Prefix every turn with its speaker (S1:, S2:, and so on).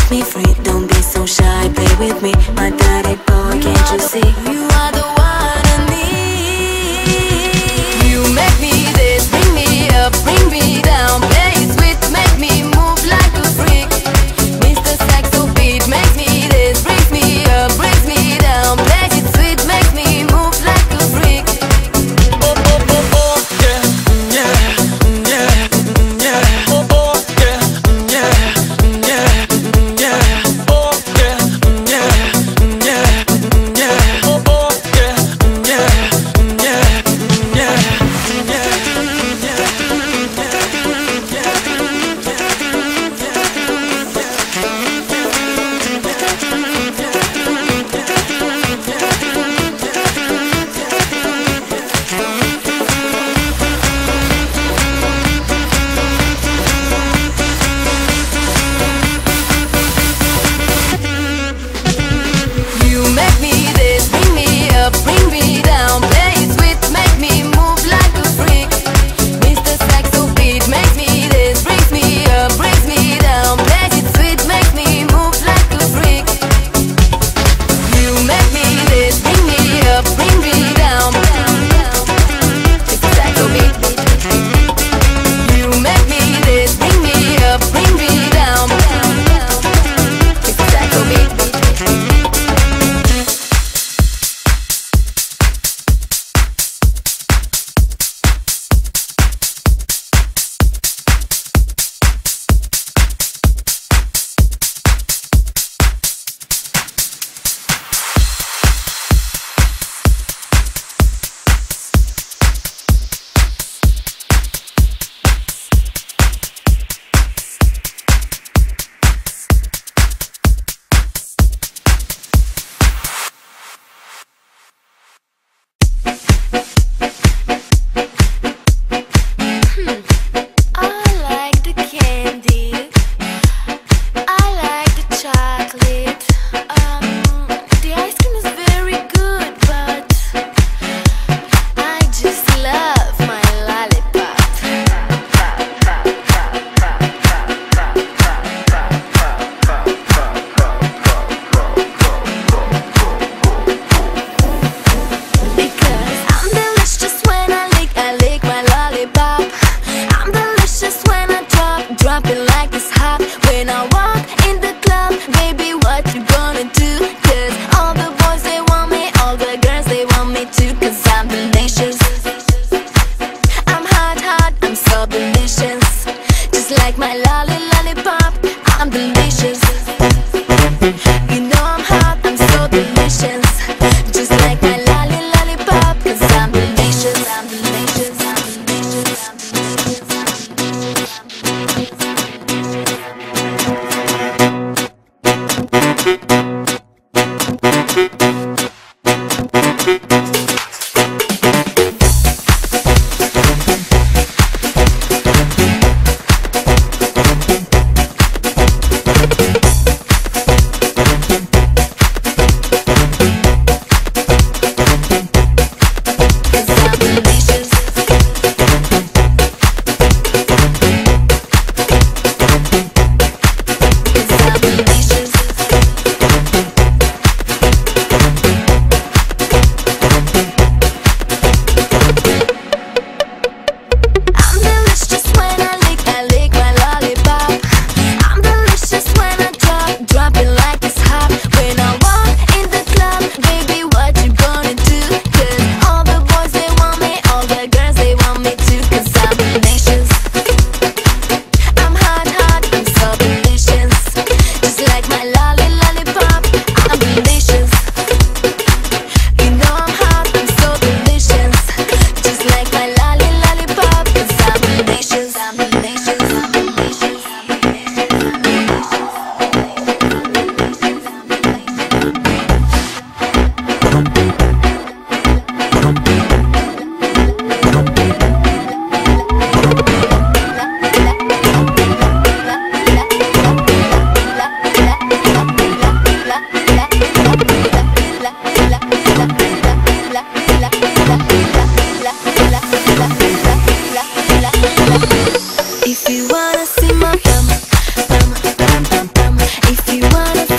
S1: set me free. Don't be so shy, play with me, my dirty boy, can't you see? You are the one I need. You make me this, bring me up, bring me down. Play it sweet, make me move like a freak. Mr. Saxo beat makes me this, brings me up, brings me down. Play it sweet, makes me move like a freak.
S2: Oh, oh, oh, oh, yeah, yeah, yeah, yeah. Oh, oh, yeah, yeah, yeah, yeah. Oh, yeah, yeah, yeah, yeah. Oh, oh, yeah, yeah, yeah, yeah,
S1: You make me this, bring me up, bring me down. Play it sweet, make me move like a freak. Mr. Saxo beat makes me this, brings me up, brings me down. Play it sweet, make me move like a freak. You make me this, bring me up, bring me down. Mr. Saxo beat. You make me this, bring me up, bring me down. Mr. Saxo beat. wanna